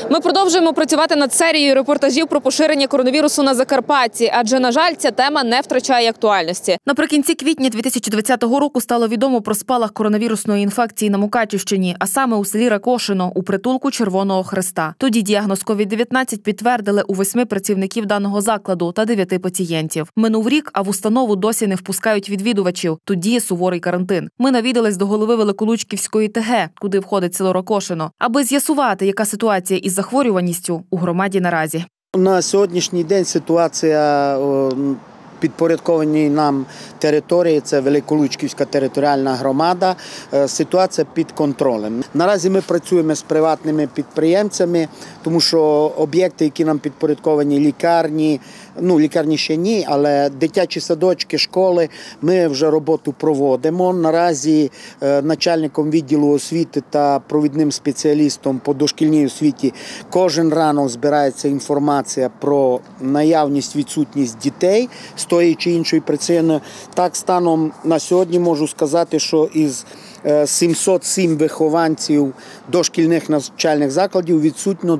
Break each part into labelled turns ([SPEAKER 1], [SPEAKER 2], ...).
[SPEAKER 1] Ми продовжуємо працювати над серією репортажів про поширення коронавірусу на Закарпатті, адже, на жаль, ця тема не втрачає актуальності. Наприкінці квітня 2020 року стало відомо про спалах коронавірусної інфекції на Мукачівщині, а саме у селі Ракошино, у притулку Червоного Хреста. Тоді діагноз COVID-19 підтвердили у 8 працівників даного закладу та 9 пацієнтів. Минув рік, а в установу досі не впускають відвідувачів. Тут діє суворий карантин. Ми навідались до голови Великолучківської ТГ, куди входить село Ракошино, аби з'ясувати, яка ситуація із захворюваністю у громаді наразі.
[SPEAKER 2] На сьогоднішній день ситуація підпорядкованій нам території, це Великолучківська територіальна громада, ситуація під контролем. Наразі ми працюємо з приватними підприємцями, тому що об'єкти, які нам підпорядковані, лікарні, лікарні ще ні, але дитячі садочки, школи, ми вже роботу проводимо. Наразі начальником відділу освіти та провідним спеціалістом по дошкільній освіті кожен ранок збирається інформація про наявність, відсутність дітей з тої чи іншої причини. Так, станом на сьогодні можу сказати, що із 707 вихованців дошкільних навчальних закладів відсутньо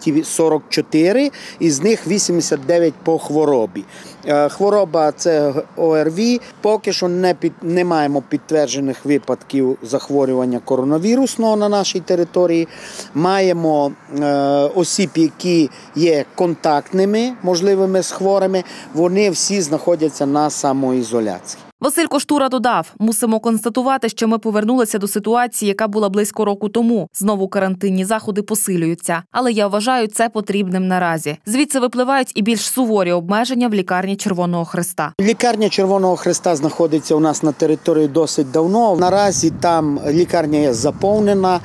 [SPEAKER 2] 244, із них 89 по хворобі. Хвороба – це ОРВІ. Поки що не маємо підтверджених випадків захворювання коронавірусного на нашій території. Маємо осіб, які є контактними, можливими з хворими. Вони всі знаходяться на самоізоляції.
[SPEAKER 1] Василь Коштура додав, мусимо констатувати, що ми повернулися до ситуації, яка була близько року тому. Знову карантинні заходи посилюються. Але я вважаю це потрібним наразі. Звідси випливають і більш суворі обмеження в лікарні Червоного Хреста.
[SPEAKER 2] Лікарня Червоного Хреста знаходиться у нас на території досить давно. Наразі там лікарня є заповнена.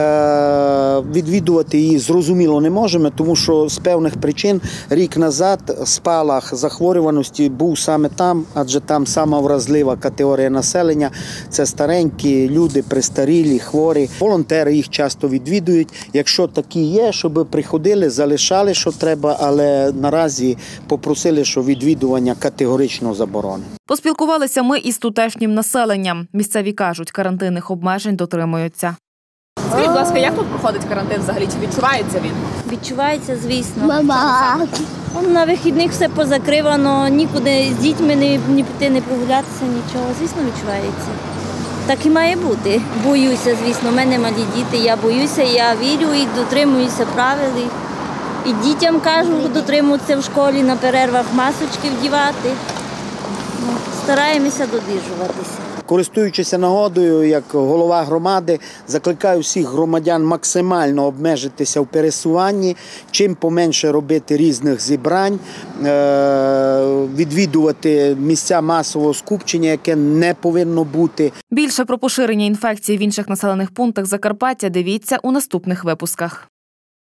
[SPEAKER 2] Відвідувати її зрозуміло не можемо, тому що з певних причин рік назад спалах захворюваності був саме там, адже там сама вразлива категорія населення – це старенькі люди, престарілі, хворі. Волонтери їх часто відвідують. Якщо такі є, щоб приходили, залишали, що треба, але наразі попросили, що відвідування категорично заборонено.
[SPEAKER 1] Поспілкувалися ми із тутешнім населенням. Місцеві кажуть, карантинних обмежень дотримуються. Скажіть, будь ласка, як тут проходить карантин взагалі? Чи відчувається він?
[SPEAKER 3] Відчувається, звісно. Мама! На вихідних все позакривано, нікуди з дітьми не піти, не прогулятися, нічого. Звісно, відчувається. Так і має бути. Боюся, звісно, в мене малі діти, я боюся, я вірю і дотримуюся правил. І дітям кажу, дотримуватися в школі, на перервах масочки вдівати. Стараємося додержуватися.
[SPEAKER 2] Користуючись нагодою, як голова громади, закликаю всіх громадян максимально обмежитися в пересуванні, чим поменше робити різних зібрань, відвідувати місця масового скупчення, яке не повинно бути.
[SPEAKER 1] Більше про поширення інфекції в інших населених пунктах Закарпаття дивіться у наступних випусках.